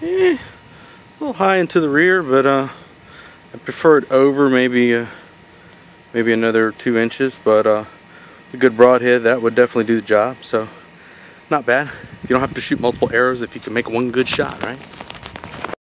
a little high into the rear, but I prefer it over maybe another 2 inches, but a good broadhead, that would definitely do the job. So not bad. You don't have to shoot multiple arrows if you can make one good shot, right?